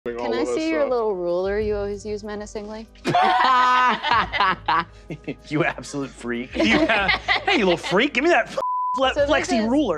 Can I see your little ruler you always use menacingly? You absolute freak. Hey, you little freak, give me that flexi ruler.